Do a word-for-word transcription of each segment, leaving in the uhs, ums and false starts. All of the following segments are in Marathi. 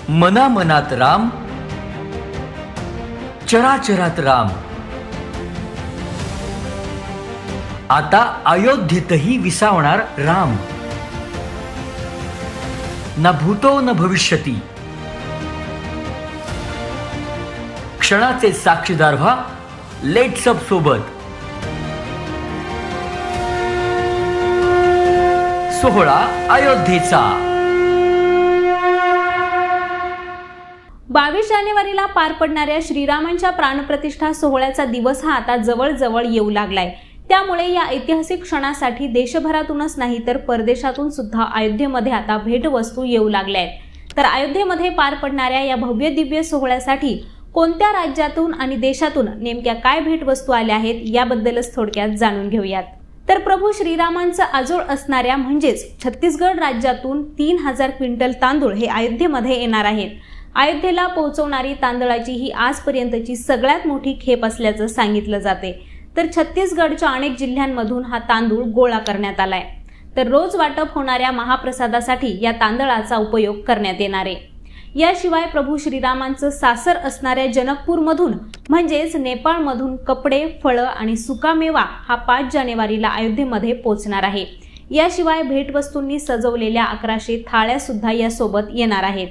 मना मनात राम, चराचरात राम, आता अयोध्येतही विसावणार राम। न भूतो न भविष्यती, क्षणाचे साक्षीदार व्हा लेट्स अप सोबत। सोहळा अयोध्येचा बावीस जानेवारीला पार पडणाऱ्या श्रीरामांच्या प्राणप्रतिष्ठा सोहळ्याचा दिवस हा आता जवळ-जवळ येऊ लागलाय। त्यामुळे या ऐतिहासिक क्षणासाठी देशभरातूनच नाही तर परदेशातून सुद्धा अयोध्येमध्ये आता भेटवस्तू येऊ लागल्या आहेत। तर अयोध्येमध्ये पार पडणाऱ्या या भव्य दिव्य सोहळ्यासाठी कोणत्या राज्यातून आणि देशातून नेमक्या काय भेटवस्तू आल्या आहेत याबद्दलच थोडक्यात जाणून घेऊयात। तर प्रभू श्रीरामांचं आजोळ असणाऱ्या म्हणजेच छत्तीसगड राज्यातून तीन हजार क्विंटल तांदूळ हे अयोध्येमध्ये येणार आहेत। अयोध्येला पोहोचवणारी तांदळाची ही आजपर्यंतची सगळ्यात मोठी खेप असल्याचं सांगितलं जाते। तर छत्तीसगडच्या अनेक जिल्ह्यांमधून हा तांदूळ गोळा करण्यात आलाय। तर रोज वाटप होणाऱ्या महाप्रसादासाठी या तांदळाचा उपयोग करण्यात येणार आहे। याशिवाय प्रभू श्रीरामांचं सासर असणाऱ्या जनकपूरमधून म्हणजेच नेपाळमधून कपडे, फळं आणि सुकामेवा हा पाच जानेवारीला अयोध्येमध्ये पोहोचणार आहे। याशिवाय भेटवस्तूंनी सजवलेल्या अकराशे थाळ्या सुद्धा यासोबत येणार आहेत।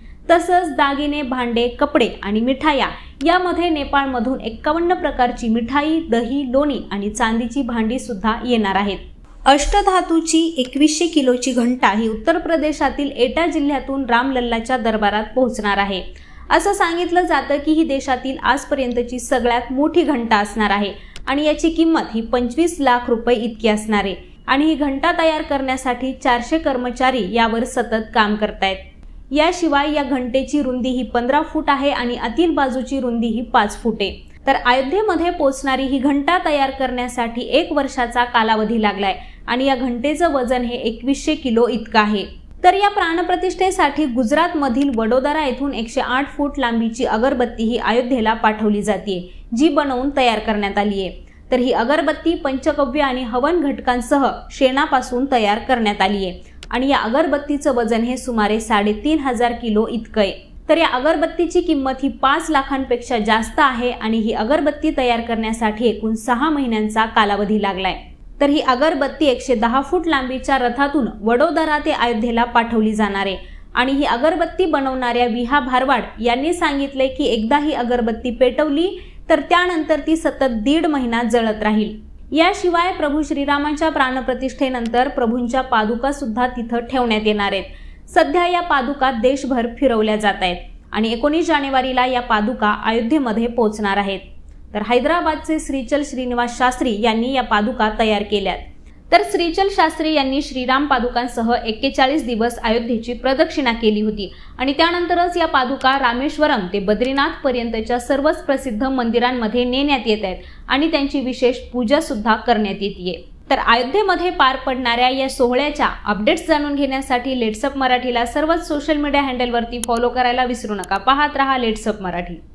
तसंच दागिने, भांडे, कपडे आणि मिठाया यामध्ये नेपाळमधून एक्कावन्न प्रकारची मिठाई, दही, लोणी आणि चांदीची भांडी सुद्धा येणार आहेत। अष्टधातूची एकवीसशे किलोची घंटा ही उत्तर प्रदेशातील एटा जिल्ह्यातून रामलल्लाच्या दरबारात पोहोचणार आहे। असं सांगितलं जातं की ही देशातील आजपर्यंतची सगळ्यात मोठी घंटा असणार आहे आणि याची किंमत ही पंचवीस लाख रुपये इतकी असणार आहे आणि ही घंटा तयार करण्यासाठी चारशे कर्मचारी यावर सतत काम करतायत। याशिवाय या घंटेची रुंदी ही पंधरा फूट आहे आणि आतील बाजूची रुंदी ही पाच फूट आहे। तर अयोध्येमध्ये पोहोचणारी ही घंटा तयार करण्यासाठी एक वर्षाचा कालावधी लागलाय आणि या घंटेचं वजन हे एकवीसशे किलो इतकं आहे। तर या प्राणप्रतिष्ठेसाठी गुजरात मधील वडोदरा येथून एकशे आठ फूट लांबीची अगरबत्ती ही अयोध्येला पाठवली जाते, जी बनवून तयार करण्यात आली आहे। तर ही अगरबत्ती पंचकव्य आणि हवन घटकांसह शेणापासून तयार करण्यात आली आहे आणि या अगरबत्तीचं वजन हे सुमारे साडेतीन हजार किलो इतकं आहे। तर या अगरबत्तीची किंमत ही पाच लाखांपेक्षा जास्त आहे आणि ही अगरबत्ती तयार करण्यासाठी एकूण सहा महिन्यांचा कालावधी लागलाय। तर ही अगरबत्ती एकशे दहा फूट लांबीच्या रथातून वडोदरा ते अयोध्येला पाठवली जाणार आहे आणि ही अगरबत्ती बनवणाऱ्या विहा भारवाड यांनी सांगितले की एकदा ही अगरबत्ती पेटवली तर त्यानंतर ती सतत दीड महिना जळत राहील। याशिवाय प्रभू श्रीरामांच्या प्राणप्रतिष्ठेनंतर प्रभूंच्या पादुका सुद्धा तिथं ठेवण्यात येणार आहेत। सध्या या पादुका देशभर फिरवल्या जात आहेत आणि एकोणीस जानेवारीला या पादुका अयोध्येमध्ये पोहोचणार आहेत। तर हैदराबादचे श्रीचल श्रीनिवास शास्त्री यांनी या पादुका तयार केल्यात। तर श्रीचल शास्त्री यांनी श्रीराम पादुकांसह एक्केचाळीस दिवस अयोध्येची प्रदक्षिणा केली होती आणि त्यानंतरच या पादुका रामेश्वरम ते बद्रीनाथ पर्यंतच्या सर्वच प्रसिद्ध मंदिरांमध्ये नेण्यात येत आहेत आणि त्यांची विशेष पूजा सुद्धा करण्यात येते। तर अयोध्येमध्ये पार पडणाऱ्या या सोहळ्याच्या अपडेट्स जाणून घेण्यासाठी लेट्स अप मराठीला सर्वच सोशल मीडिया हँडलवरती फॉलो करायला विसरू नका। पाहत रहा लेट्स अप मराठी।